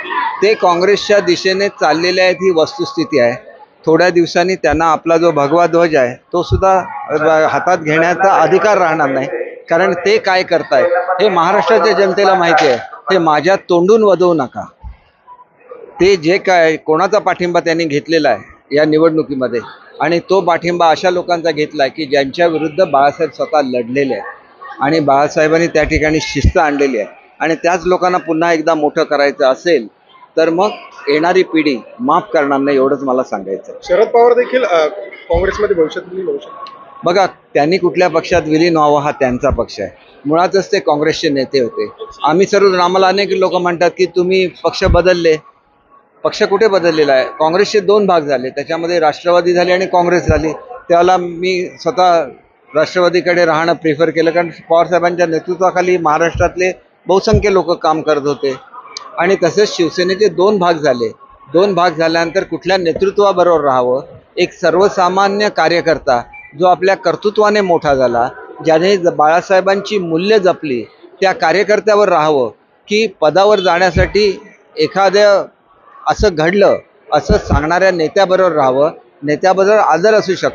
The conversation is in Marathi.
ते काँग्रेसच्या दिशेने चाललेले आहेत ही वस्तुस्थिती आहे. थोड्या दिवसांनी त्यांना आपला जो भगवा ध्वज आहे तो सुद्धा हातात घेण्याचा अधिकार राहणार नाही. कारण ते काय करतायत हे महाराष्ट्राच्या जनतेला माहिती आहे. ते माझ्या तोंडून वदवू नका. ते जे काय कोणाचा पाठिंबा त्यांनी घेतलेला आहे या निवडणुकीमध्ये आणि तो पाठिंबा अशा लोकांचा घेतला आहे की ज्यांच्या विरुद्ध बाळासाहेब स्वतः लढलेले आहेत आणि बाळासाहेबांनी त्या ठिकाणी शिस्त आणलेली आहे. आणि त्याच लोकांना पुन्हा एकदा मोठं करायचं असेल तर मग येणारी पिढी माफ करणार नाही, एवढंच मला सांगायचं. शरद पवार देखील काँग्रेसमध्ये भविष्यात विलीन होऊ शकतात. बघा, त्यांनी कुठल्या पक्षात विलीन व्हावं हा त्यांचा पक्ष आहे. मुळातच ते काँग्रेसचे नेते होते. आम्ही सर्व आम्हाला अनेक लोक म्हणतात की तुम्ही पक्ष बदलले. पक्ष कुठे बदललेला आहे? काँग्रेसचे 2 भाग झाले, त्याच्यामध्ये राष्ट्रवादी झाली आणि काँग्रेस झाली. त्याला मी स्वतः राष्ट्रवादीकडे राहणं प्रिफर केलं, कारण पवारसाहेबांच्या नेतृत्वाखाली महाराष्ट्रातले बहुसंख्य लोक काम करत होते. आणि तसेच शिवसेनेचे 2 भाग झाले. 2 भाग झाल्यानंतर कुठल्या नेतृत्वाबरोबर राहावं, एक सर्वसामान्य कार्यकर्ता जो आपल्या कर्तृत्वाने मोठा झाला, ज्याने बाळासाहेबांची मूल्य जपली, त्या कार्यकर्त्यावर राहावं की पदावर जाण्यासाठी एखाद्या असं घडलं असं सांगणाऱ्या नेत्याबरोबर राहावं. नेत्याबरोबर आदर असू शकतो.